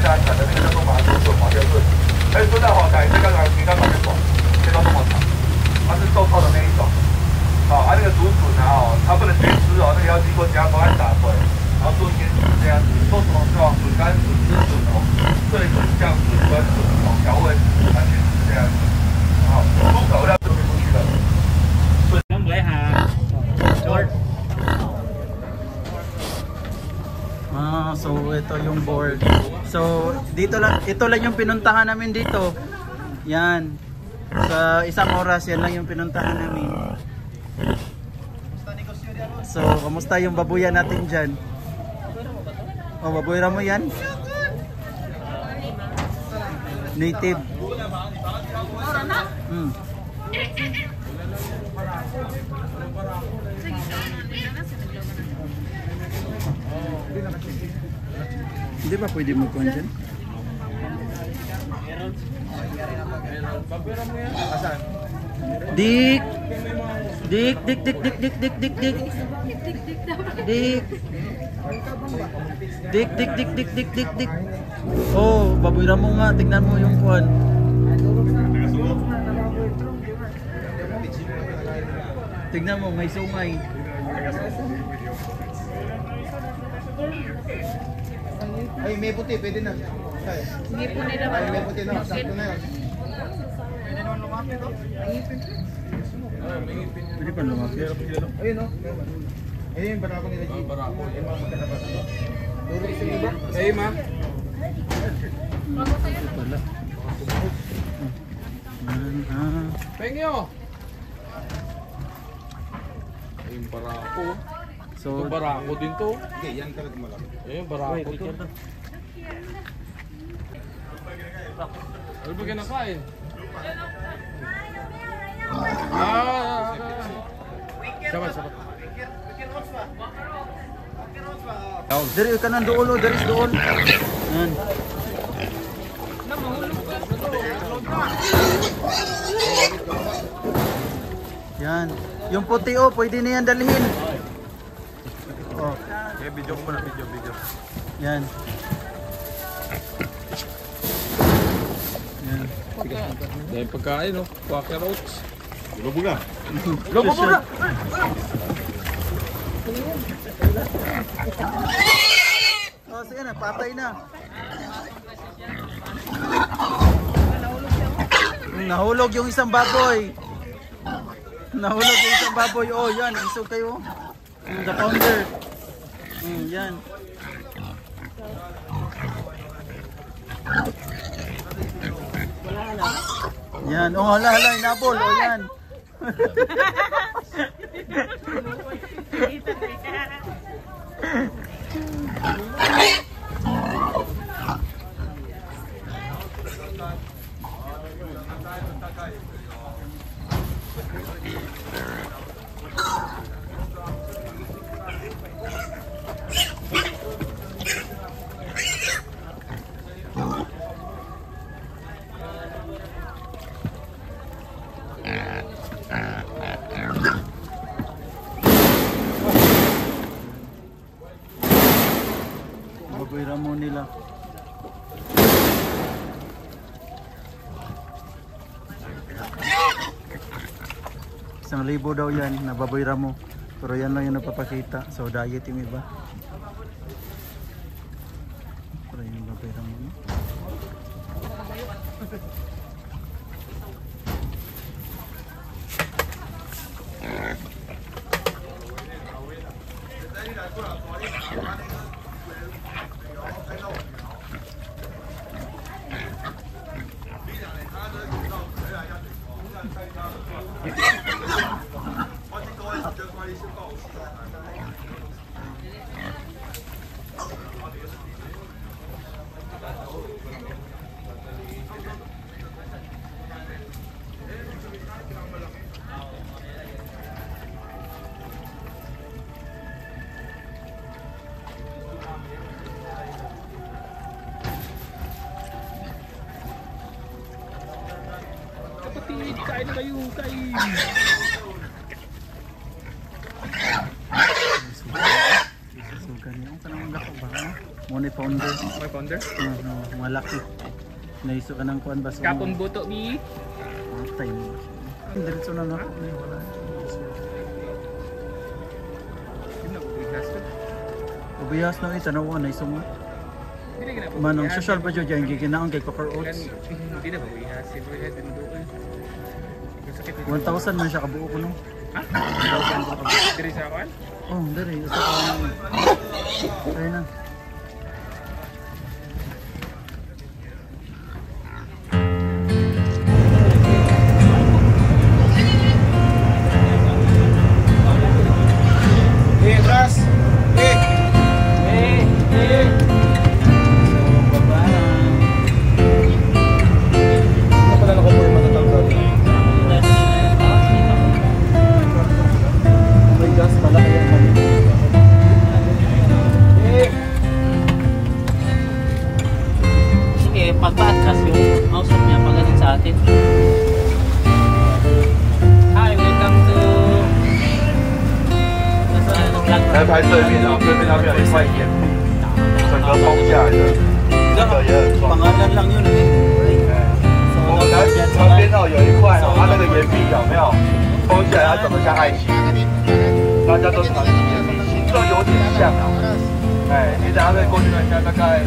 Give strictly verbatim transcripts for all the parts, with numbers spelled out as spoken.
家产的那个叫做马头笋、马吊笋。还有说到花台，这个比较旁边短，切到这么长，它是瘦透的那一种。好、哦，它、啊、那个竹笋啊，哦，它不能去吃哦，那个要经过加工、按打碎，然后做腌制这样子。做什么是吧？笋干、笋丝、笋蓉、脆笋、酱笋、酸笋，哦，调味完全是这样子。好、哦，出口料就出去了。笋能不会哈？ Ah, so ito yung board. So dito lang, ito lang yung pinuntahan namin dito. Yan. Sa isang oras yan lang yung pinuntahan namin. So, kamusta yung babuyan natin dyan? Oh, babuyan mo yan? Native. Hmm. Hindi ba pwede mo kuhan dyan? Dik! Dik! Dik! Dik! Dik! Dik! Dik! Dik! Dik! Dik! Dik! Dik! Dik! Dik! Dik! Dik! Dik! Oh, babuira mo nga. Tingnan mo yung kuhan. Tingnan mo, may sungay. Ay, may puti, pwede na. Hindi po nila ba? Ay, may puti na, sakto na yun. Pwede naman lumapit o? Pwede pa lumapit. Ayun o. Ayun yung barako nila, G. Barako. Ayun mga magkatapat. Duro isang iba. Ayun ma. Ito pala. Pengyo! Ayun barako. So, Ito barako din to. Okay, yan talaga malaki. Ayun barako to. Ano ba kinakain? Ah! Sabat, sabat. dari ka nang doon, oh, dari doon. Yan. Yan. Yung puti oh, pwede na yan dalhin. Oh. Okay, video ko na, video, video. Yan. Yan. Dahil pagkain, no? Quaker oats. Lobo na. Lobo mo na! Oh, sige na, patay na. Nahulog yung isang baboy. Nahulog yung isang baboy. Oh, yan. Isog kayo. The founder. Mm, yan. Yan. Oh, hala, hala. Inabol. Oh, yan. Baboy mo nila. Isang libo daw yan na baboy ramo. Pero yan lang yung napapakita. So diet yung iba. Pero yung baboy ramo. Kapatid, kain na kayo, kain! Susugan niyo. Ang kanang lako ba? mo ni founder. May founder? Uh, no, malaki. Naiso ka ng kuan ba? Kapon buto bi. Patay mo. Diretso na na ako. Wala. Ubiyas na ito, nawa na iso mo. Manong social pa dyan, giginaon kay Copper Oats. Hindi na ba ubiyas? Ubiyas din doon. one thousand man siya kabuo ko no? Ha? one thousand ba kabuo? Diri sa akin? Oo, oh, diri. Ito ka naman. Ayun na. Eh, Tras! Eh! Eh! Eh! So, baba. Ano pala ako po yung matatanggal? May gas pala kaya kami. Eh! Sige, pagpa-atras yung mouse niya pagalit sa atin. Hi, welcome to 来拍这边啊，这边那边有一块岩壁，整个崩下来的，这个也很壮。 Pangalan lang yun eh. 我们来旁边哦有一块哦，它那个岩壁有没有崩下来？它长得像爱心，大家都常见岩壁，形状有点像啊。哎，你等下可以过去看一下，大概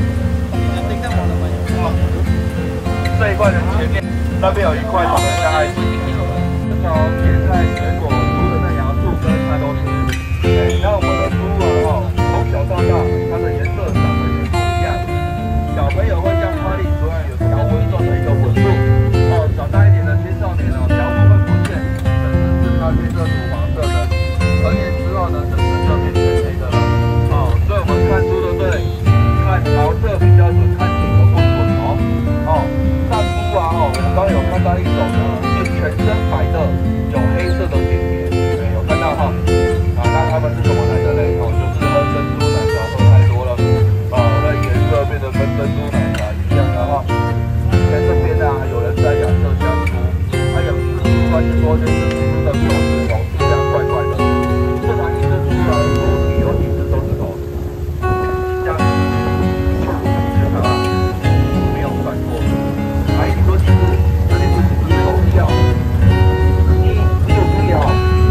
这一块的前面那边有一块长得像爱心，从叶菜、水果、猪的那芽树根它都是。哎，那我们的猪啊哦，从小到大它的颜色长得也不一样。小朋友会像花栗鼠一样有条纹状的一个纹路，哦，长大一点的青少年哦，条纹会不见，整只是咖啡色、土黄色的，成年之后呢，整只就变全黑的了。哦，所以我们看猪对不对？看毛色比较准，看体格不准哦。哦，那猪啊哦，我们刚刚有看到一种呢，是全身白的，有黑色的点点，有看到哈？啊，那它们是怎么来的嘞？哦，就是喝珍珠奶茶喝太多了，哦，那颜色变得跟珍珠奶茶一样的哈。在这边啊，有人在养麝香猪，还有一只猪，他是说就是猪的手指头质量怪怪的，这哪一只猪的猪体有几只手指头？这样，看吧，没有算错。还你说几只？这里是几只狗叫？你你有注意哈？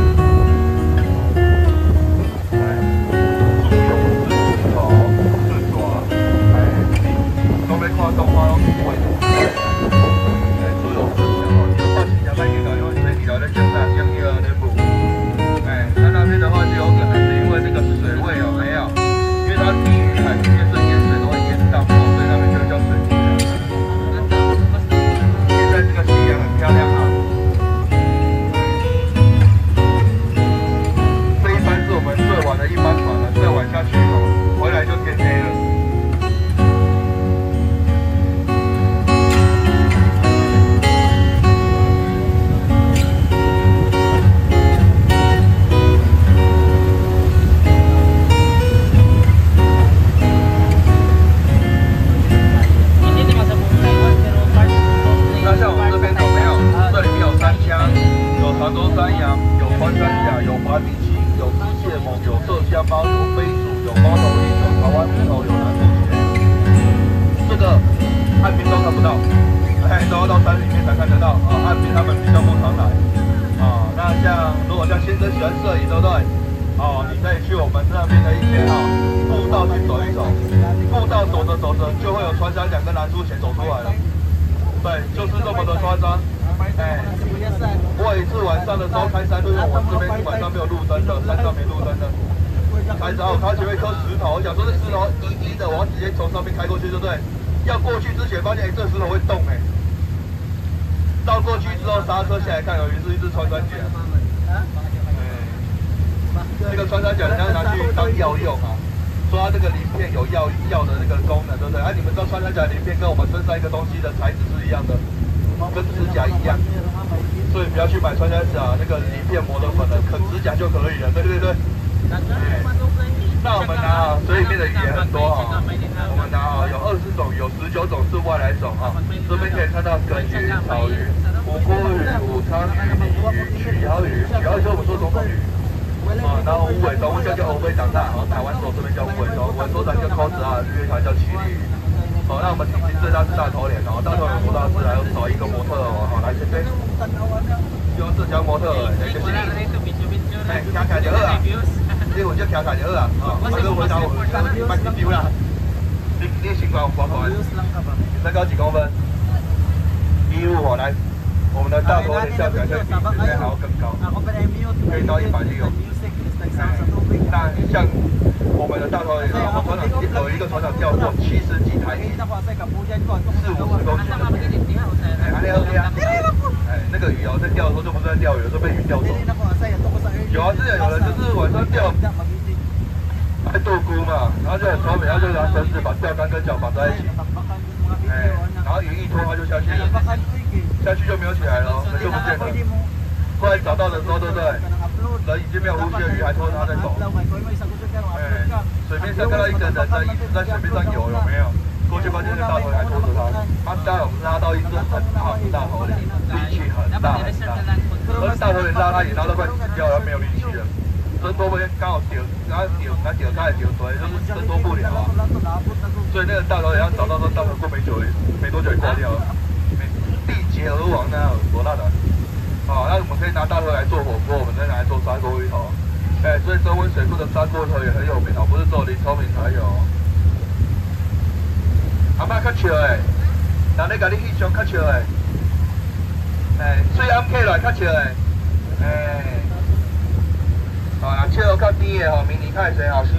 都没看动画，拢是会的。哎，猪有四条哦，你有好奇想买给他，因为水底条在江上江一二那部。哎，它那边的话就有可能是因为这个水位有没有？因为它低于海平面，所以淹水都会淹到，所以那边就叫水底条。现在这个夕阳很漂亮啊。这一班是我们最晚的一班船了，再晚下去哦，回来就天黑了。潮州山羊，有穿山甲，有华鼻青，有支蟹獴，有麝香猫，有飞鼠，有猫头鹰，有台湾猕猴，有南部犬。这个岸边都看不到，哎，都要到山里面才看得到啊。岸边他们比较不常来啊。那像如果像先生喜欢摄影，对不对？哦，你可以去我们那边的一些啊步道去走一走，步道走着走着就会有穿山甲跟南部犬走出来了。对，就是这么的夸张。哎，我有一次晚上的时候开山路，因为我这边晚上没有路灯的，山上没路灯的。开始我看前面一颗石头，我想说这石头低低的，我要直接从上面开过去，对不对？要过去之前发现，哎，这石头会动哎。绕过去之后刹车下来看，有一只一只穿山甲。哎，这个穿山甲人家拿去当药用啊，说它这个鳞片有药药的那个功能，对不对？哎、啊，你们知道穿山甲鳞片跟我们身上一个东西的材质是一样的。跟指甲一样，所以不要去买穿山甲那个鳞片磨的粉了，啃指甲就可以了，对对对。哎，那我们拿啊，水里面的鱼也很多哈、哦，我们拿啊有二十种，有十九种是外来种哈、哦。这边可以看到梗鱼、草鱼、五锅鱼、武昌鱼、鲤鱼、曲鲷鱼，曲鲷鱼是我们说总统鱼， 哦，然后无尾动物叫叫欧飞长大，哦，台湾手这边叫无尾动物，我说咱叫扣子啊，粤台叫麒麟。哦，那我们体型最大是大头脸哦，大头脸多大只？还有找一个模特哦，好来这边，用浙江模特，来就是你，哎，徛徛就好啊，你有只徛徛就好啊，哦，那个回答我，别紧张啦，你你身高多高？身高几公分？一五哦，来，我们的大头脸笑起来可以比之前还要更高，可以到一百六。那像我们的大头脸，我船长有一个船长钓过七十几台鱼，四五十公斤的鱼。哎，阿廖阿哎，那个鱼哦，在钓的时候就不是在钓鱼，有时候被鱼钓走。有啊，之前有人就是晚上钓，爱剁菇嘛，然后就很聪明，他就拿绳子把钓竿跟脚绑在一起，哎，然后鱼一拖他就下去了，下去就没有起来了，人就不见了。后来找到的时候，对不对？人已经没有呼吸的鱼还拖着他在走。哎，水面上看到一个人在一直在水面上游，有没有？过去发现那个大头脸还拖着他，他当然我们拉到一只很大的大头脸，力气很大很大，而大头脸拉他也拉到快死掉了，没有力气了。挣脱不刚好丢，然后丢，然后丢他也丢出来，就是挣脱不了啊。所以那个大头脸要找到说，大头过没久，没多久也挂掉了，力竭而亡那有多大的？好，那我们可以拿大头来做火锅，我们再拿来做砂锅鱼头。哎，所以升温水库的砂锅头也很有名哦，不是只有林聪明才有。阿妈较笑诶，人咧甲你翕相较笑诶，哎，水暗起来较笑诶，哎，好啦，笑较甜诶吼，明年较会生后生。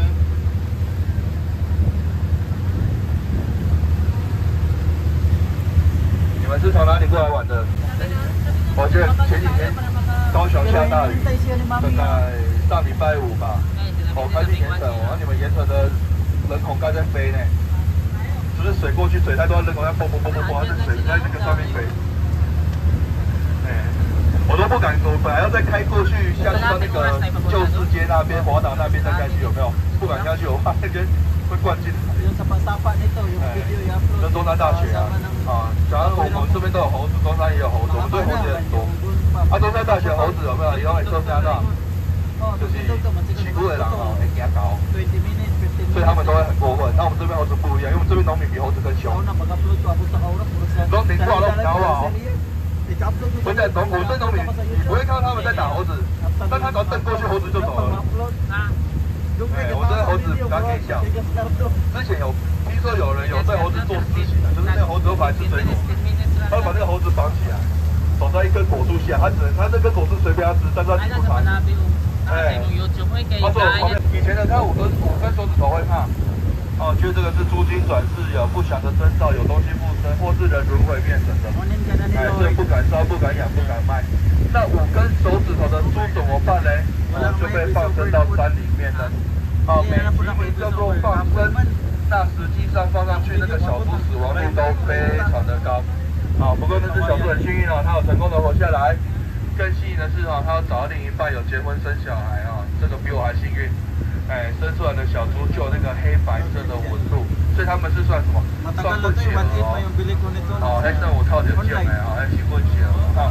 你们是从哪里过来玩的？我记得前几天高雄下大雨，大概上礼拜五吧。哦，开进盐城，哦，你们盐城的人孔盖在飞呢，就是水过去，水太多，人孔在蹦蹦蹦蹦蹦，是水在那个上面飞。哎，我都不敢，我本来要再开过去，下去到那个旧市街那边、华岛那边再下去，有没有？不敢下去，我怕那边会灌进来。哎，跟中山大学啊，啊，假如我们这边都有猴子，中山也有猴子，我们对猴子也很多。啊，中山大学猴子有没有？以后会做啥到？就是起步的人哦，会惊高，所以他们都会很过分。那我们这边猴子不一样，因为我们这边农民比猴子更凶。农民挂都高啊！不是农，我是农民，你不会看到他们在打猴子，但他只要蹬过去，猴子就走了。哎，我这个猴子比较可以笑。之前有听说有人有对猴子做事情的，就是那个猴子会跑来吃水果，他会把那个猴子绑起来，绑在一根果树下，他只能他这根果树随便他吃，但是他挤不长。哎，他说我旁边以前的他五根五根手指头会怕，哦，觉得这个是猪精转世，有不祥的征兆，有东西附身，或是人轮回变成的。哎，所以不敢烧，不敢养，不敢卖。那五根手指头的猪怎么办呢？哦，就被放生到山里面了。哦，美其名叫做放生，那实际上放上去那个小猪死亡率都非常的高。好，不过那只小猪很幸运哦，它有成功的活下来。更幸运的是哦，它有找到另一半，有结婚生小孩哦，这个比我还幸运。哎，生出来的小猪就有那个黑白色的纹路，所以他们是算什么？算混血哦。哦，黑色我靠点见哎，好像是混血哦。好。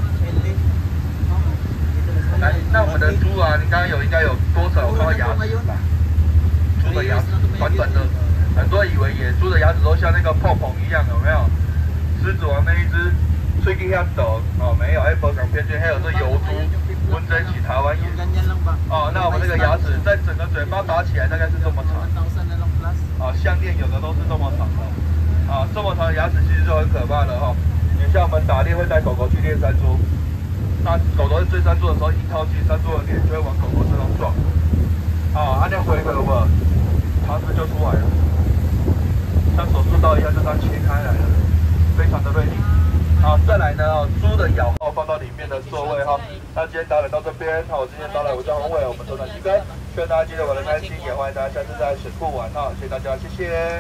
来，那我们的猪啊，你刚刚有应该有多少有看到牙齿吧？猪的牙齿短短的，很多人以为野猪的牙齿都像那个泡泡一样，有没有？狮子王那一只。最近遐抖哦，没有，还包港偏见，还有这油猪温珍起台湾野哦。那我们那个牙齿在整个嘴巴打起来大概是这么长，啊，项链有的都是这么长的，啊，这么长的牙齿其实就很可怕了哈。你像我们打猎会带狗狗去猎山猪，那狗狗在追山猪的时候，一靠近山猪的脸就会往狗狗身上撞，啊，按那回回有没有？肠子就出来了，像手术刀一样就这样切开来了，非常的锐利。好，再来呢哦，猪的咬号放到里面的座位哈。那今天导览到这边，那我今天导览我叫洪伟，我们头长鸡哥，希望大家今天玩得开心，也欢迎大家下次在水库玩哈，谢谢大家，谢谢。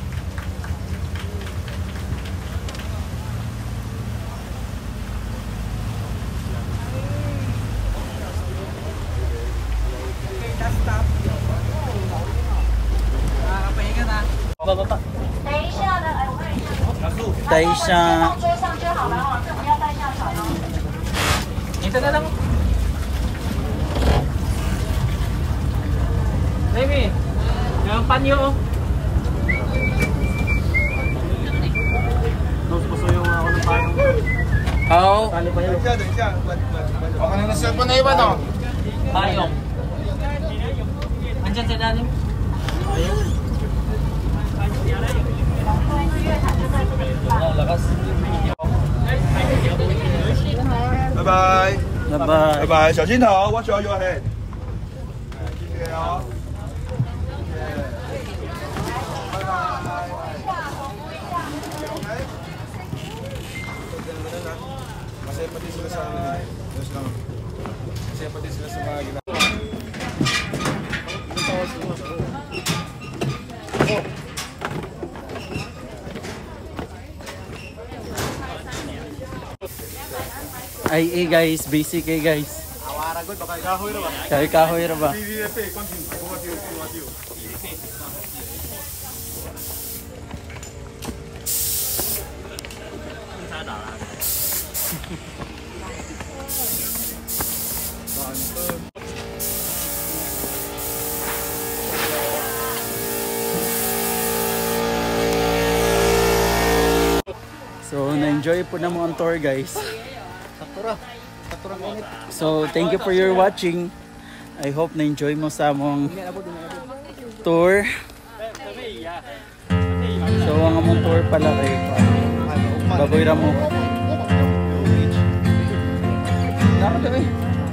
不不不。 等一下的，哎，我看一下。 等一下。 桌上就好了哈，这不要带下船哦。 你在那吗？ Baby, yung panyo. Nagpasuyo nga ako ng payong. Oo. Tali pa yun. Okay na ng cellphone na iba, no? Payong. Andyan sa ilalim. Payong. Lakas. Bye bye. Bye bye. Bye bye，小心头 ，watch out your head。谢谢哦。 Masaya pati sila sa amin. Yes lang. Masaya pati sila sa mga ginagawa. Ay, eh guys, basic eh guys. Awara gud baka kahoy ra ba? Kaya kahoy ra ba? P V F continue. Ako mati ako mati. So, na-enjoy po na mo ang tour guys. Satura. Satura ngunit. So, thank you for your watching. I hope na-enjoy mo sa among tour. So, ang among tour pala kay Baboy Ramo. Nakada eh.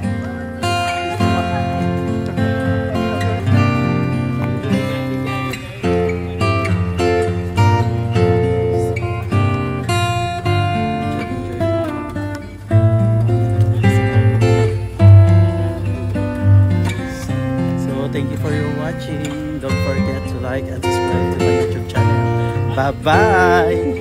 Thank you for your watching. Don't forget to like and subscribe to my YouTube channel. Bye bye.